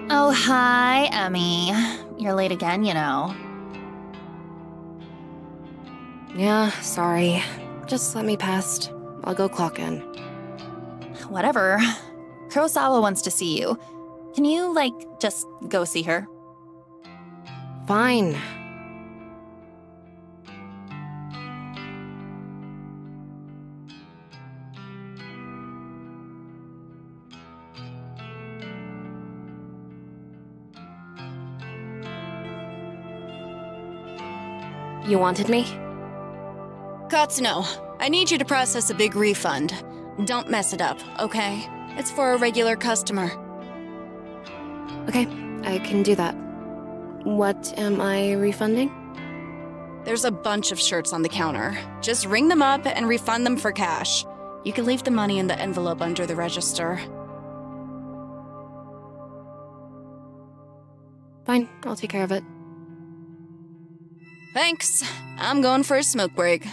Oh, hi, Emmy. You're late again, you know. Yeah, sorry. Just let me past. I'll go clock in. Whatever. Kurosawa wants to see you. Can you, just go see her? Fine. You wanted me? Katsuno, I need you to process a big refund. Don't mess it up, okay? It's for a regular customer. Okay, I can do that. What am I refunding? There's a bunch of shirts on the counter. Just ring them up and refund them for cash. You can leave the money in the envelope under the register. Fine, I'll take care of it. Thanks. I'm going for a smoke break.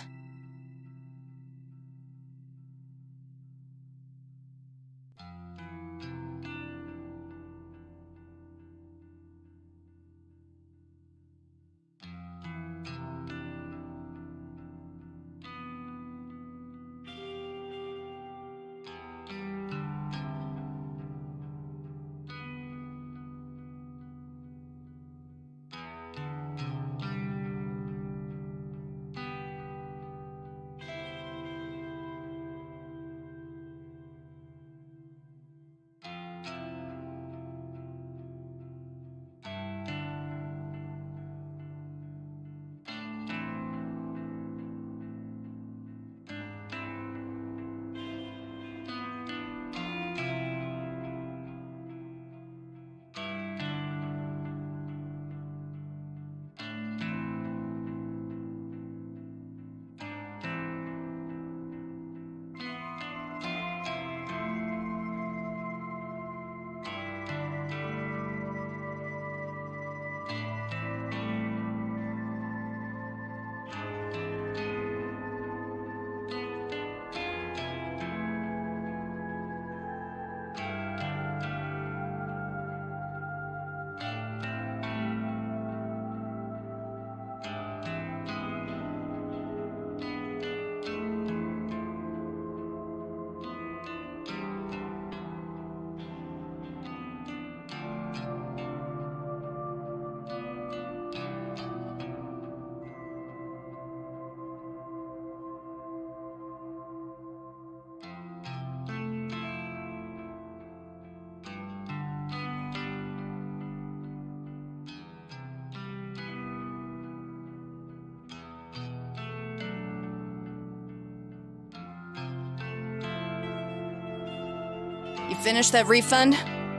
You finished that refund?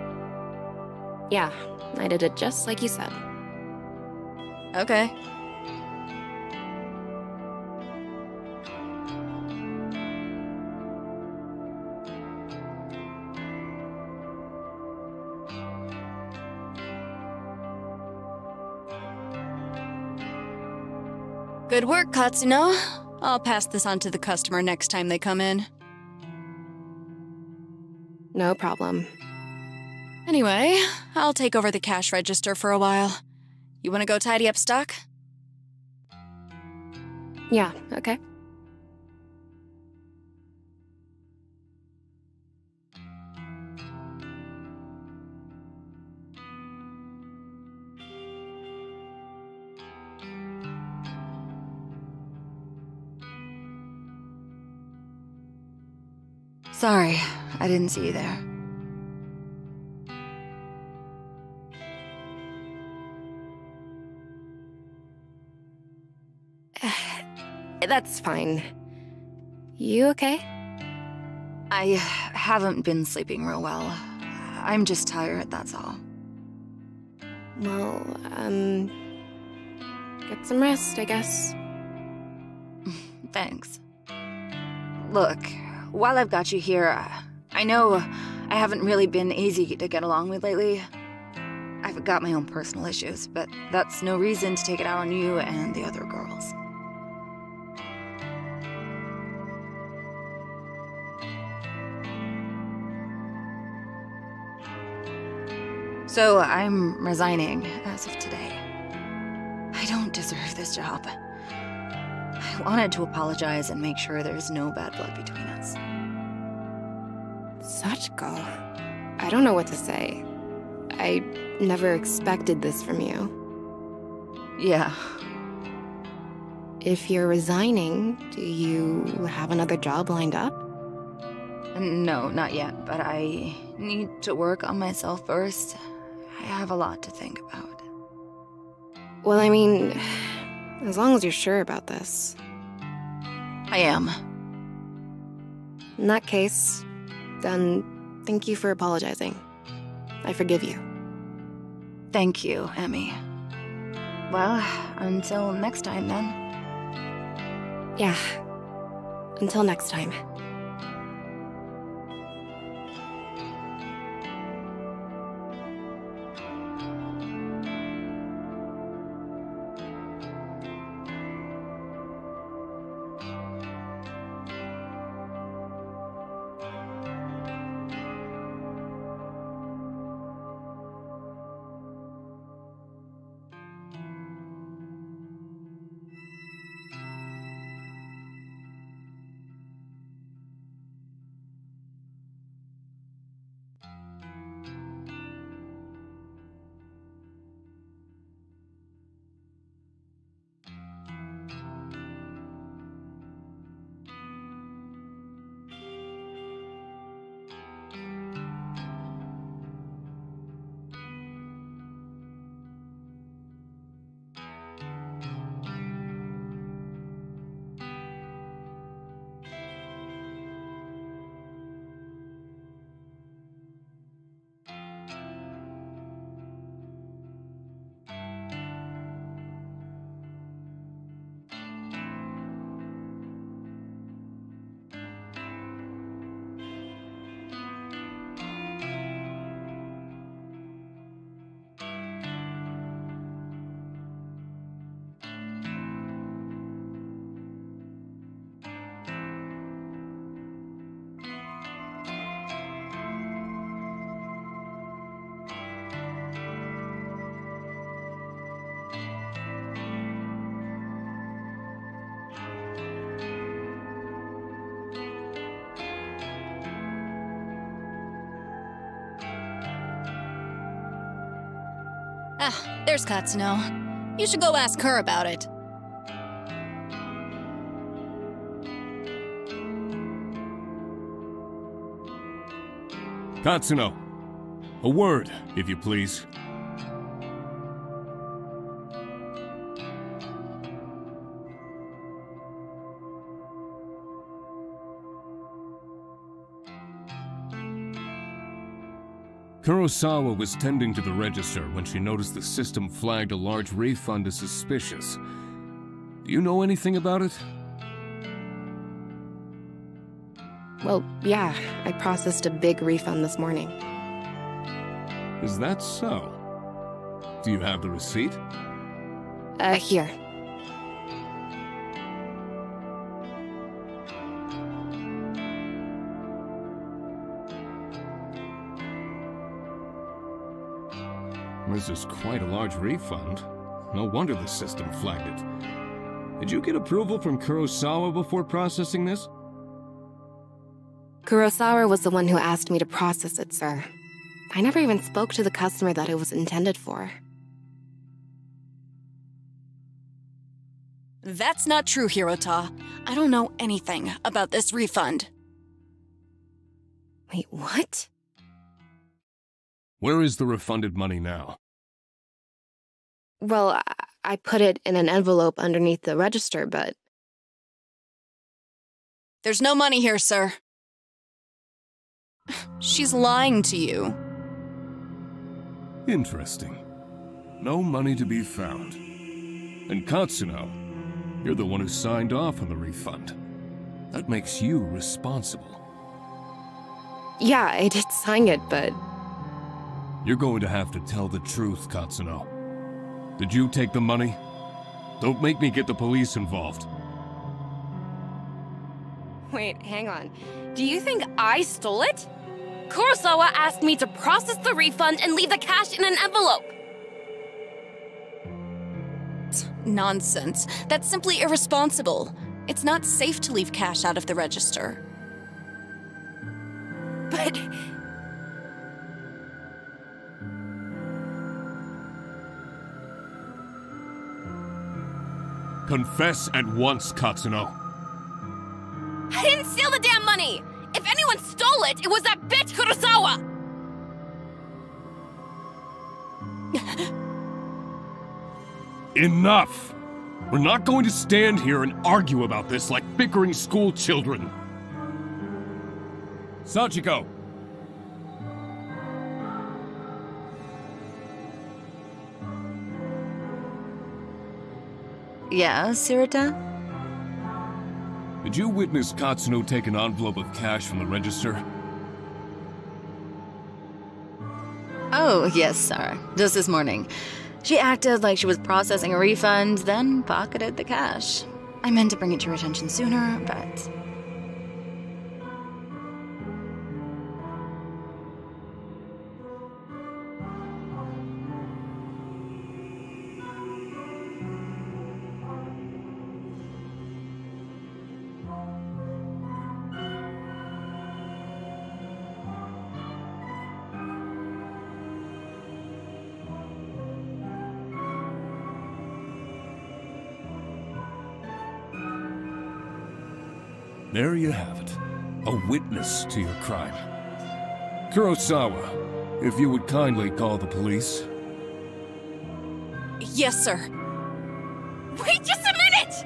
Yeah, I did it just like you said. Okay. Good work, Katsuno. I'll pass this on to the customer next time they come in. No problem. Anyway, I'll take over the cash register for a while. You want to go tidy up stock? Yeah, okay. Sorry, I didn't see you there. That's fine. You okay? I haven't been sleeping real well. I'm just tired, that's all. Well, get some rest, I guess. Thanks. Look, while I've got you here, I know I haven't really been easy to get along with lately. I've got my own personal issues, but that's no reason to take it out on you and the other girls. So I'm resigning as of today. I don't deserve this job. I wanted to apologize and make sure there's no bad blood between us. Sachiko, I don't know what to say. I never expected this from you. Yeah. If you're resigning, do you have another job lined up? No, not yet, but I need to work on myself first. I have a lot to think about. Well, I mean, as long as you're sure about this. I am. In that case, then thank you for apologizing. I forgive you. Thank you, Emmy. Well, until next time then. Yeah. Until next time. Ah, there's Katsuno. You should go ask her about it. Katsuno, a word, if you please. Kurosawa was tending to the register when she noticed the system flagged a large refund as suspicious. Do you know anything about it? Well, yeah, I processed a big refund this morning. Is that so? Do you have the receipt? Here. This is quite a large refund. No wonder the system flagged it. Did you get approval from Kurosawa before processing this? Kurosawa was the one who asked me to process it, sir. I never even spoke to the customer that it was intended for. That's not true, Hirota. I don't know anything about this refund. Wait, what? Where is the refunded money now? Well, I put it in an envelope underneath the register, but... There's no money here, sir. She's lying to you. Interesting. No money to be found. And Katsuno, you're the one who signed off on the refund. That makes you responsible. Yeah, I did sign it, but... You're going to have to tell the truth, Katsuno. Did you take the money? Don't make me get the police involved. Wait, hang on. Do you think I stole it? Kurosawa asked me to process the refund and leave the cash in an envelope. Nonsense. That's simply irresponsible. It's not safe to leave cash out of the register. But Confess at once, Katsuno. I didn't steal the damn money! If anyone stole it, it was that bitch Kurosawa! Enough! We're not going to stand here and argue about this like bickering school children. Sachiko! Yeah, Sirita? Did you witness Katsuno take an envelope of cash from the register? Oh, yes, sir. Just this morning. She acted like she was processing a refund, then pocketed the cash. I meant to bring it to your attention sooner, but... There you have it. A witness to your crime. Kurosawa, if you would kindly call the police. Yes, sir. Wait just a minute!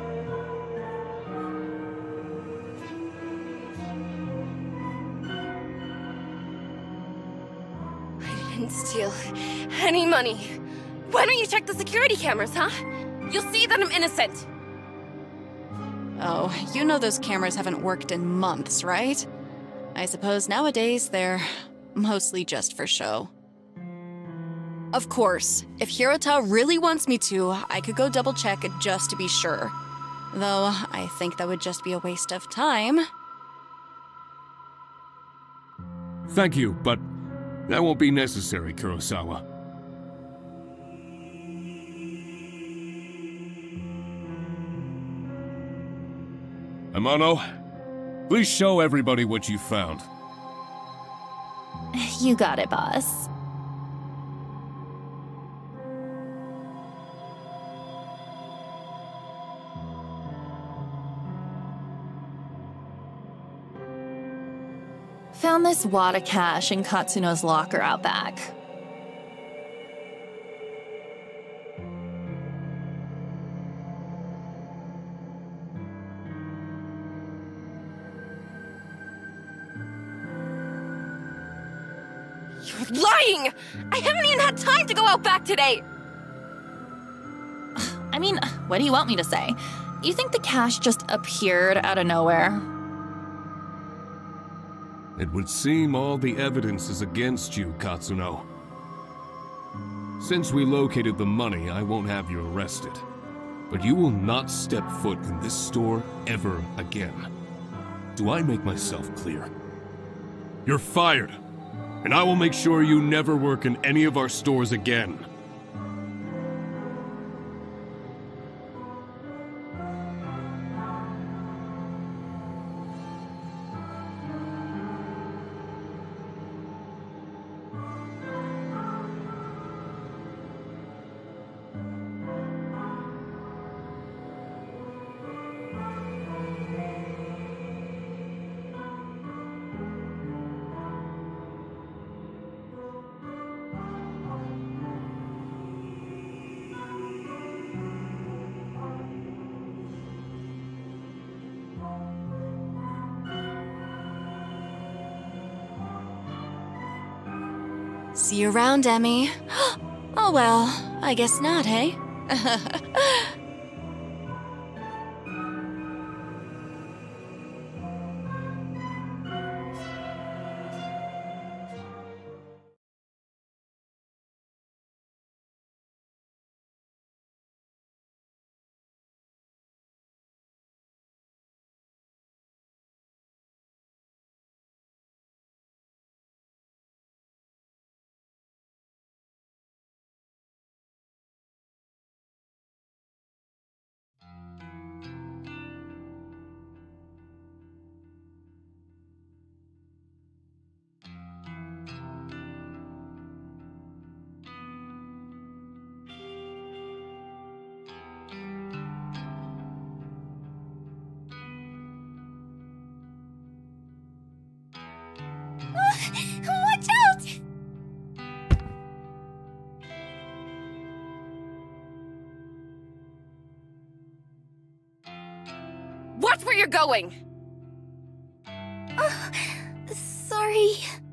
I didn't steal any money. Why don't you check the security cameras, huh? You'll see that I'm innocent. Oh, you know those cameras haven't worked in months, right? I suppose nowadays they're mostly just for show. Of course, if Hirota really wants me to, I could go double check just to be sure. Though, I think that would just be a waste of time. Thank you, but that won't be necessary, Kurosawa. Amano, please show everybody what you found. You got it, boss. Found this wad of cash in Katsuno's locker out back. You're lying! I haven't even had time to go out back today! I mean, what do you want me to say? You think the cash just appeared out of nowhere? It would seem all the evidence is against you, Katsuno. Since we located the money, I won't have you arrested. But you will not step foot in this store ever again. Do I make myself clear? You're fired, and I will make sure you never work in any of our stores again. See you around, Emmy. Oh well, I guess not, hey? you're going! Sorry.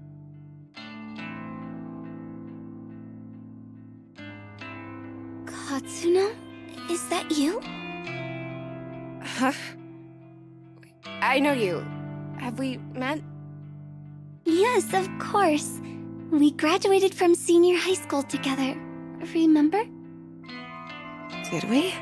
Katsuno? Is that you? Huh? I know you. Have we met? Yes, of course. We graduated from senior high school together. Remember? Did we?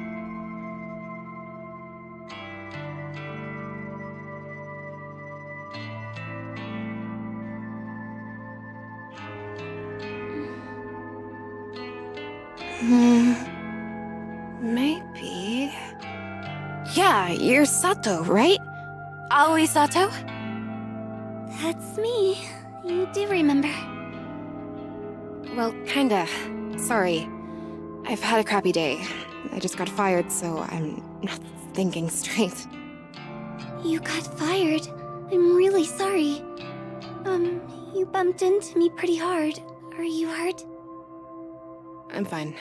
Maybe. Yeah, you're Sato, right? Aoi Sato? That's me. You do remember. Well, kinda. Sorry. I've had a crappy day. I just got fired, so I'm not thinking straight. You got fired. I'm really sorry. You bumped into me pretty hard. Are you hurt? I'm fine.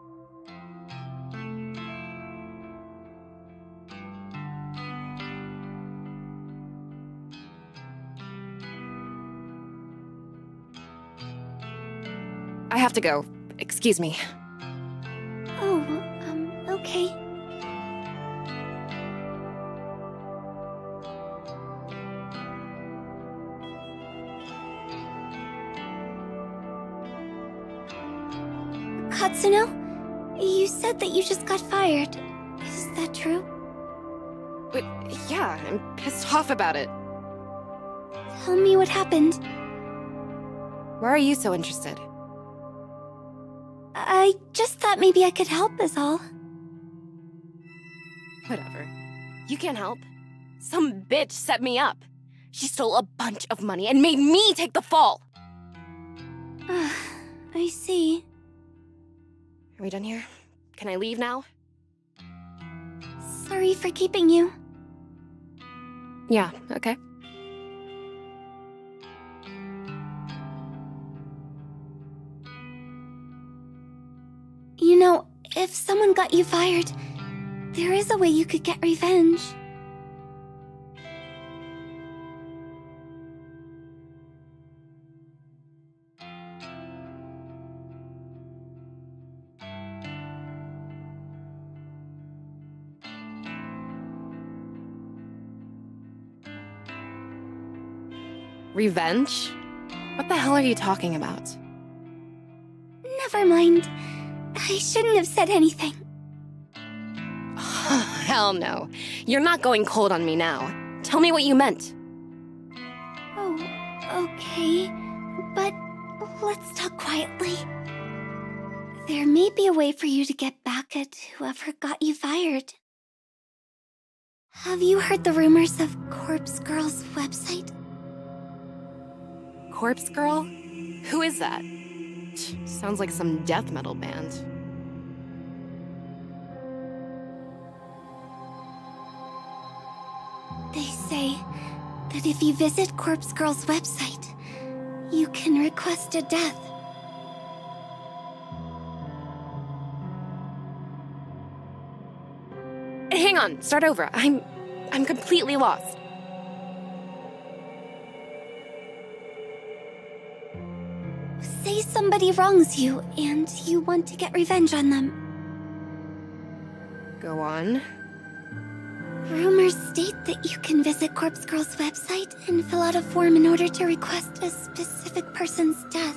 I have to go. Excuse me. Oh, okay. Katsuno, you said that you just got fired. Is that true? But yeah, I'm pissed off about it. Tell me what happened. Why are you so interested? I just thought maybe I could help is all. Whatever. You can't help. Some bitch set me up. She stole a bunch of money and made me take the fall. I see. Are we done here? Can I leave now? Sorry for keeping you. Yeah, okay. You know, if someone got you fired, there is a way you could get revenge. Revenge? What the hell are you talking about? Never mind. I shouldn't have said anything. Hell no. You're not going cold on me now. Tell me what you meant. Oh, okay. But let's talk quietly. There may be a way for you to get back at whoever got you fired. Have you heard the rumors of Corpse Girl's website? Corpse Girl? Who is that? Sounds like some death metal band. They say that if you visit Corpse Girl's website, you can request a death. Hang on, start over. I'm completely lost. Say somebody wrongs you and you want to get revenge on them. Go on. Rumors state that you can visit Corpse Girl's website and fill out a form in order to request a specific person's death.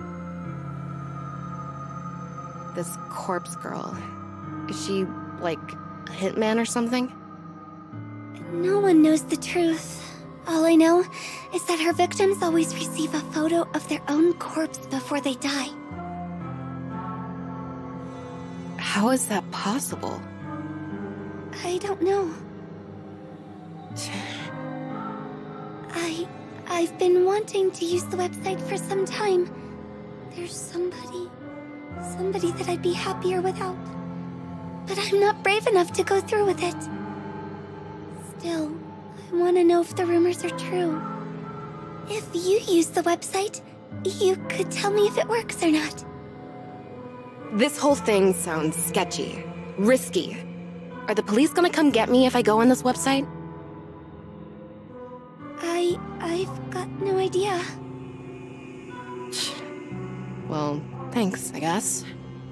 This Corpse Girl. Is she, like, a hitman or something? No one knows the truth. All I know is that her victims always receive a photo of their own corpse before they die. How is that possible? I don't know. I've been wanting to use the website for some time. There's somebody that I'd be happier without. But I'm not brave enough to go through with it. Still, I want to know if the rumors are true. If you use the website, you could tell me if it works or not. This whole thing sounds sketchy, risky. Are the police gonna come get me if I go on this website? I've got no idea. Well, thanks, I guess.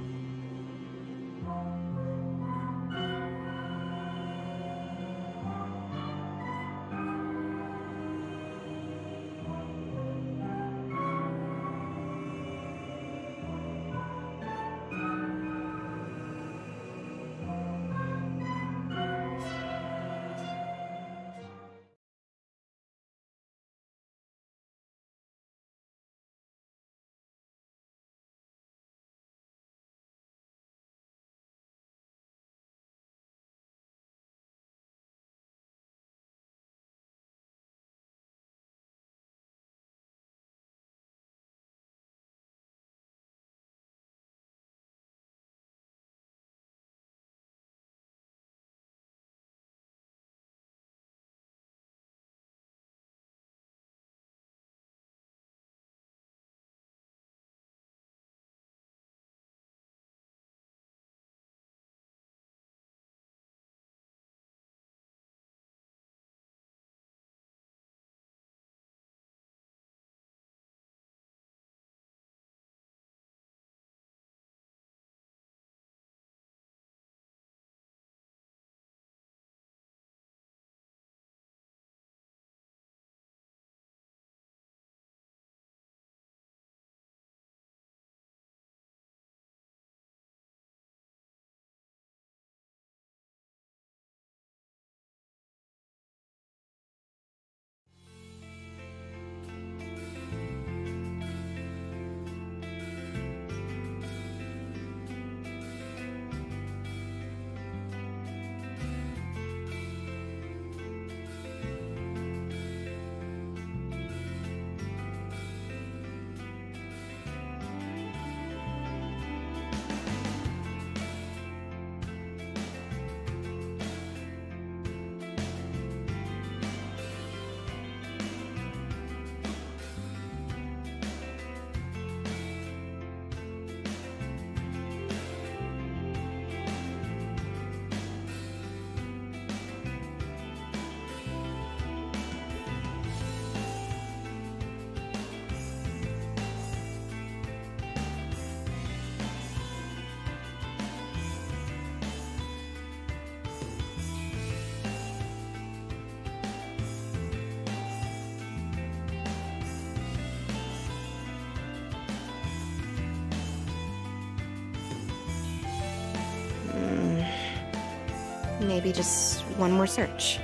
Maybe just one more search.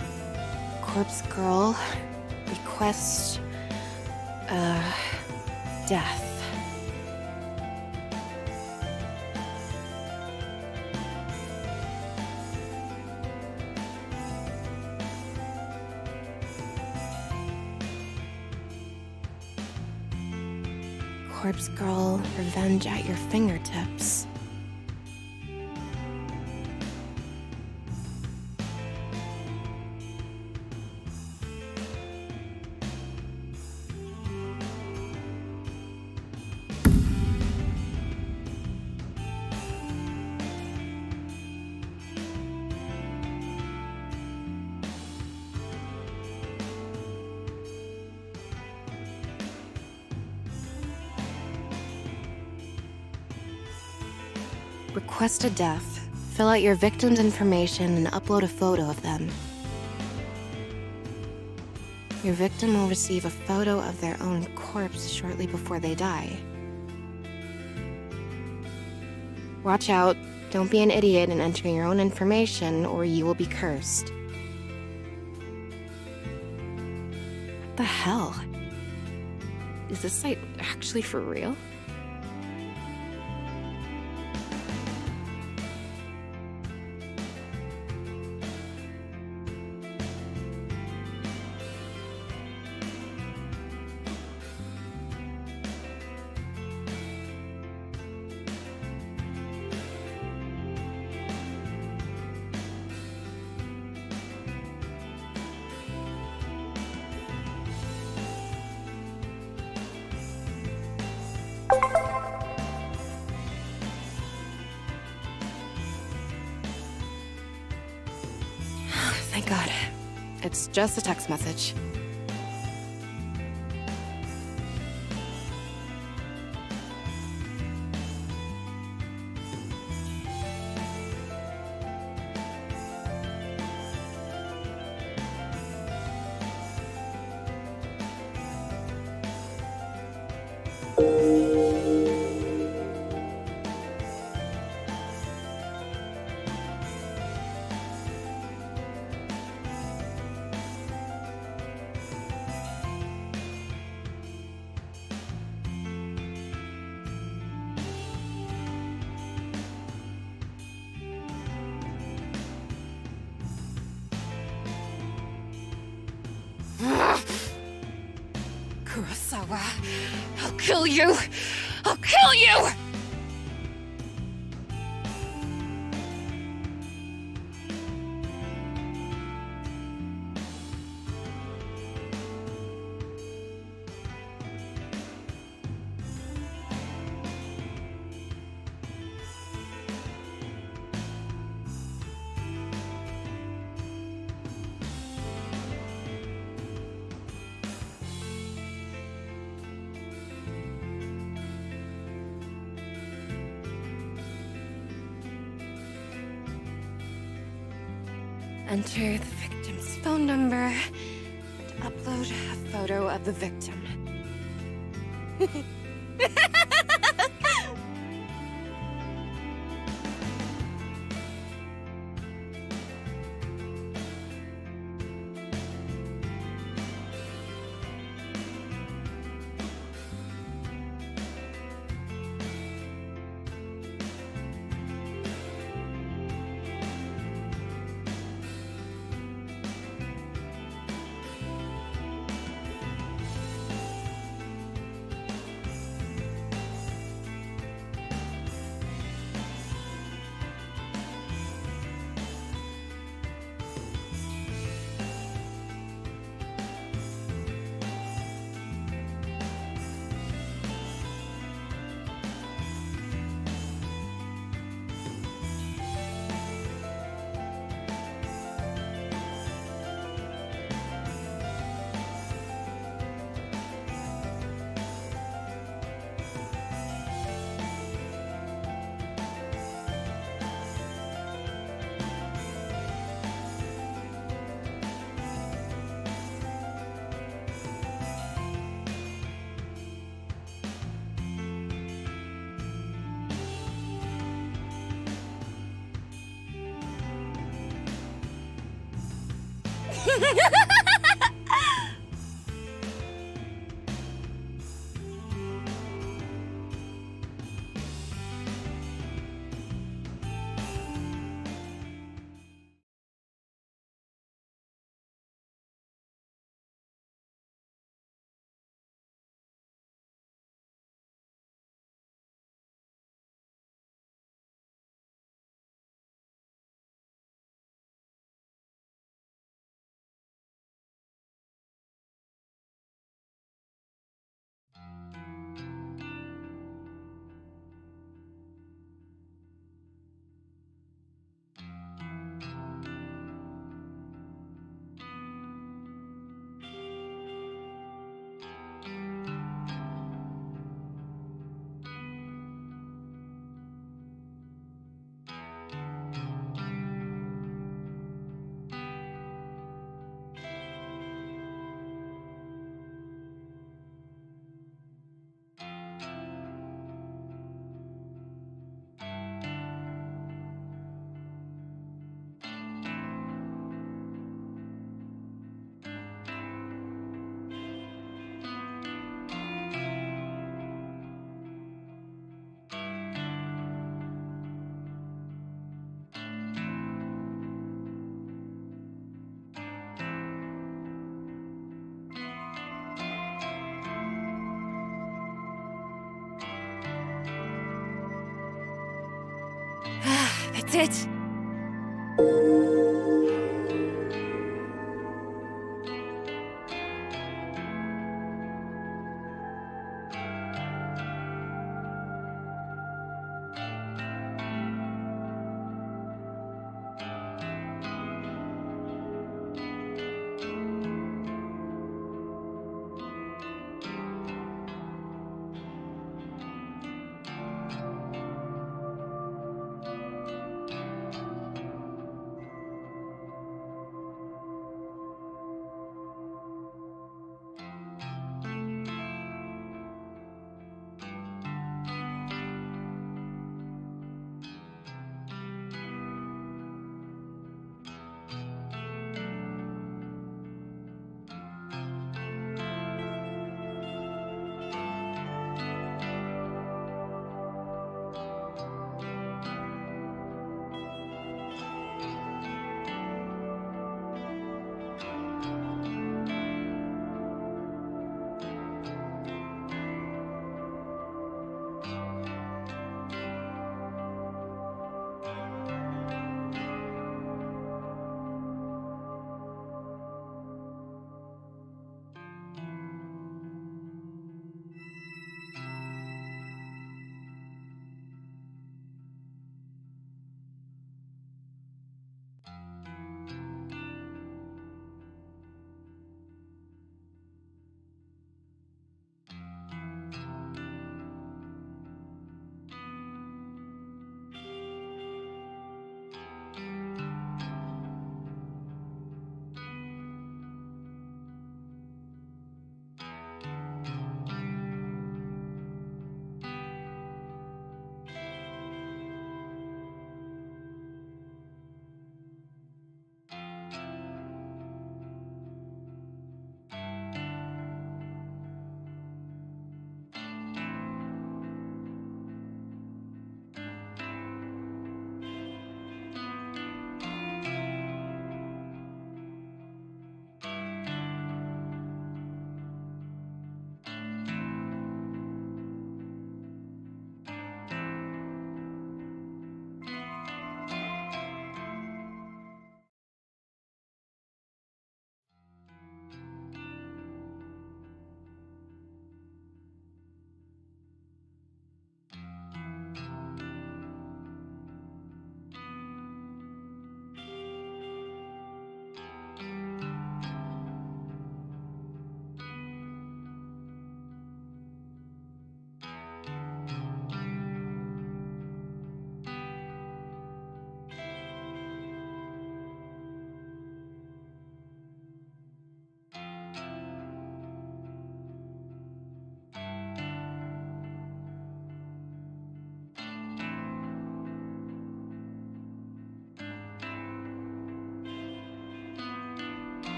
Corpse girl, request, death. Corpse girl, revenge at your fingertips. Request a death. Fill out your victim's information and upload a photo of them. Your victim will receive a photo of their own corpse shortly before they die. Watch out. Don't be an idiot and enter your own information, or you will be cursed. What the hell? Is this site actually for real? It's just a text message. Kurosawa, I'll kill you! I'll kill you! Enter the victim's phone number and upload a photo of the victim. That's it.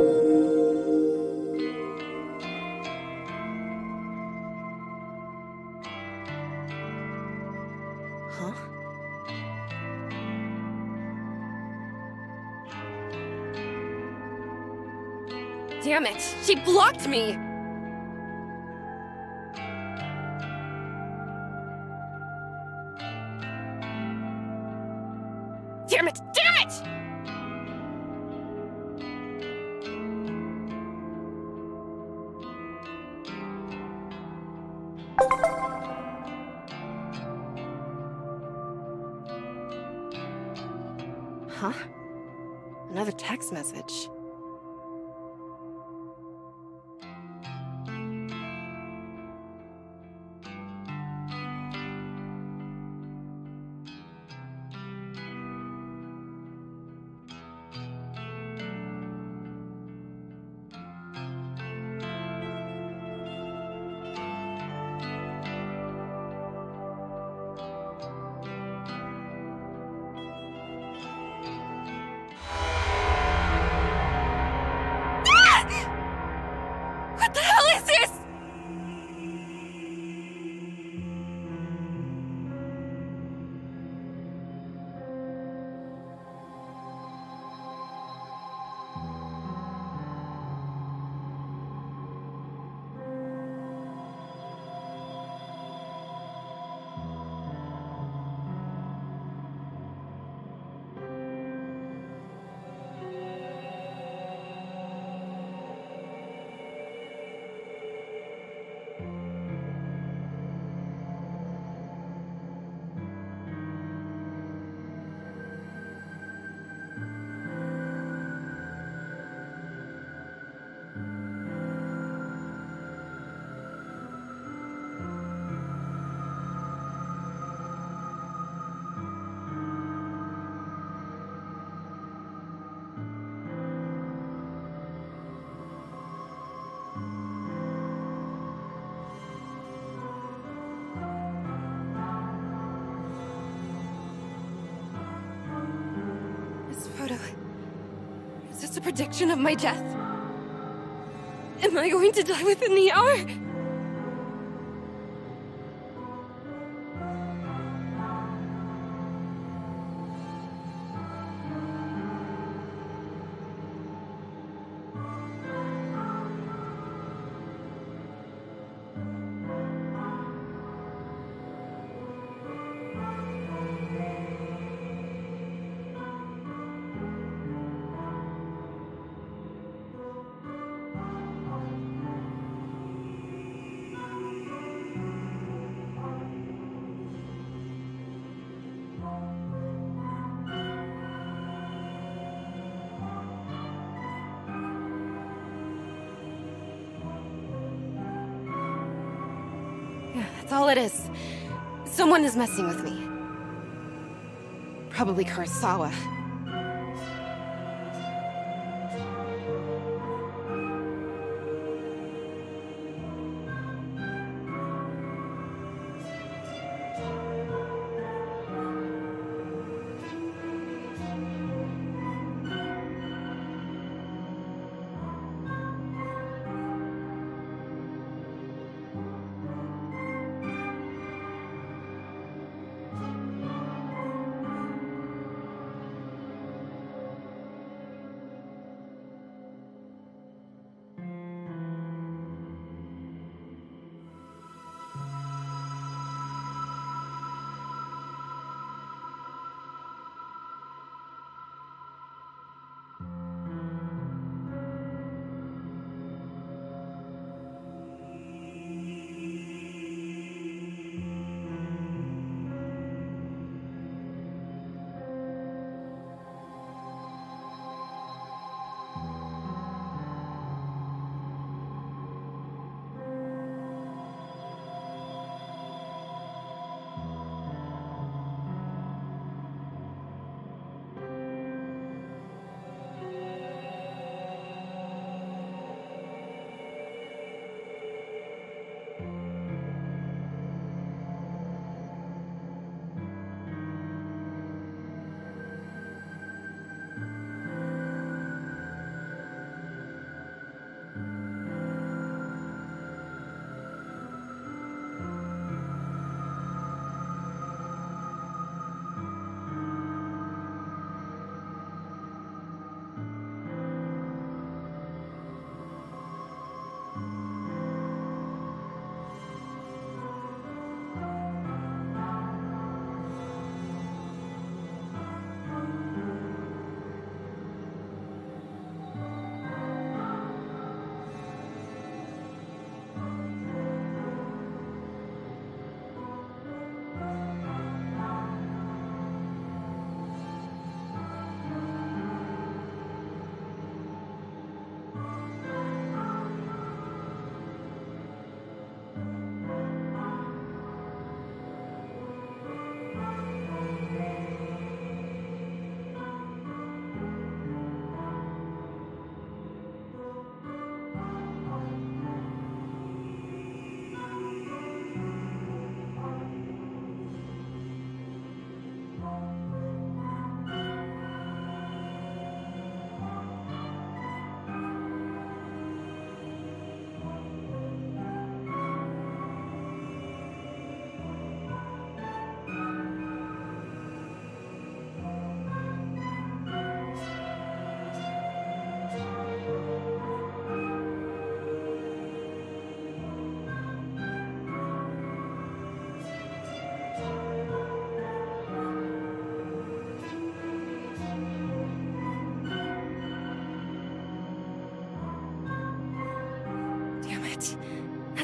Huh? Damn it! She blocked me! Damn it! Damn it! Huh? Another text message. What the hell is this? This photo... Is this a prediction of my death? Am I going to die within the hour? Yeah, that's all it is. Someone is messing with me. Probably Kurosawa.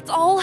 That's all?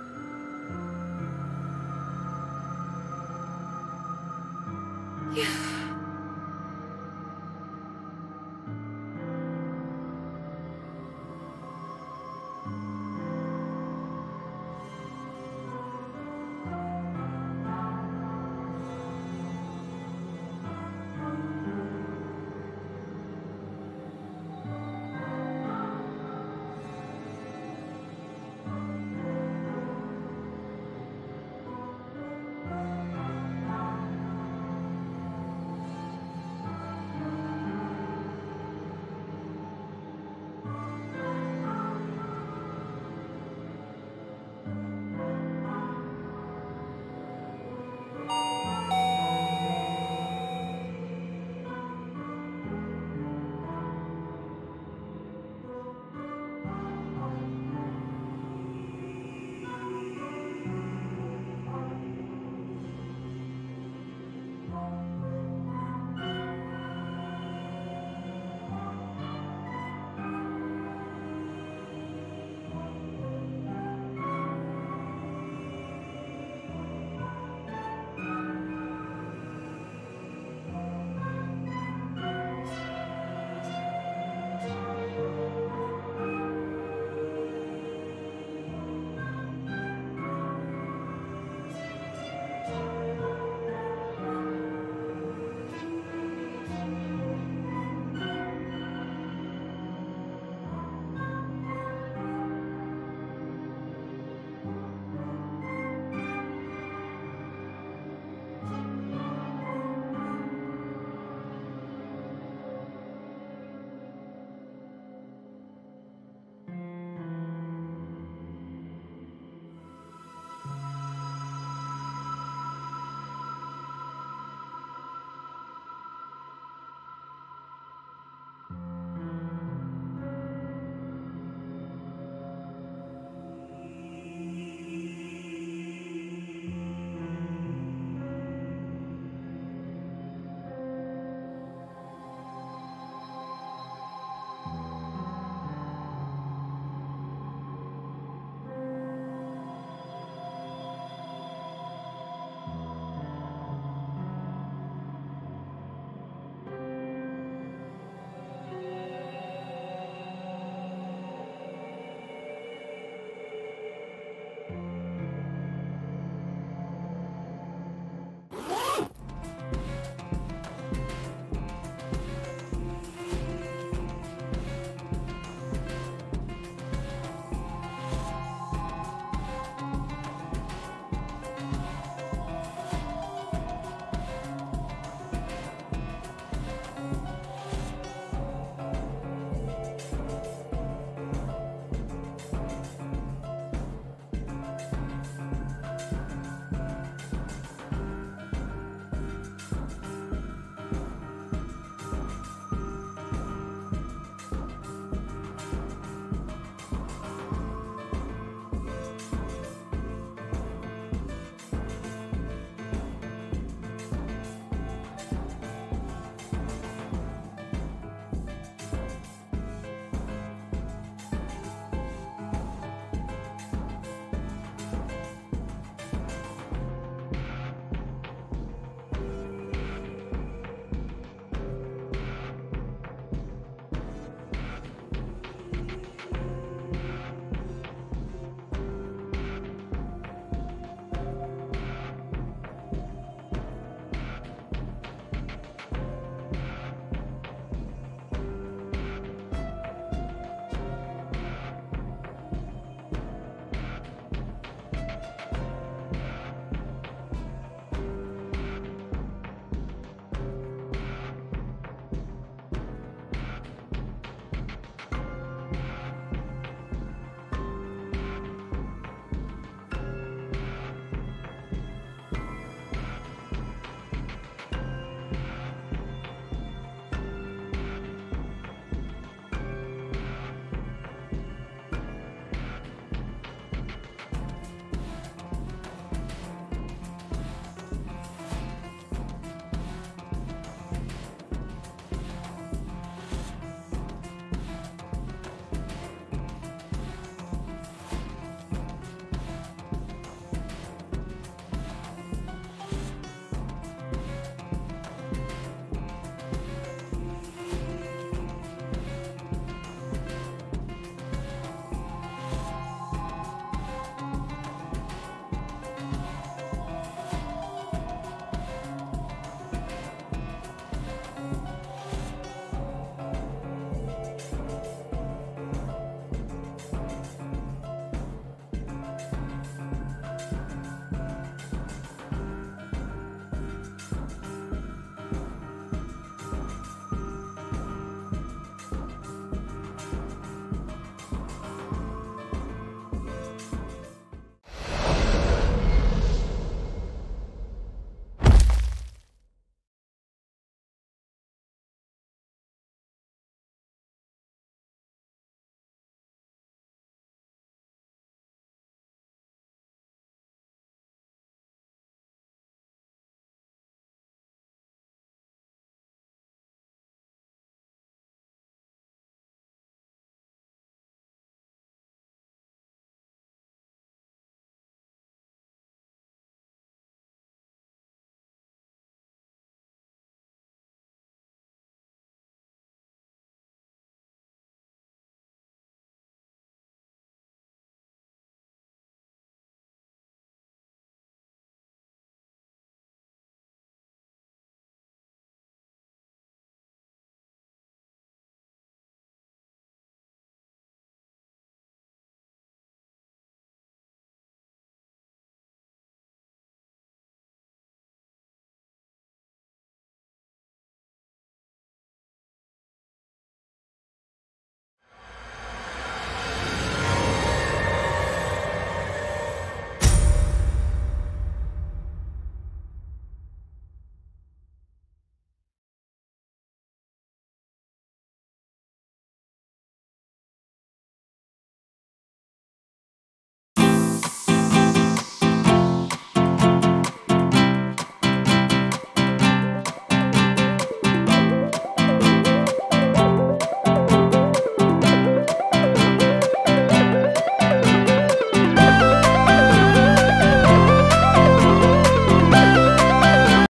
Yeah.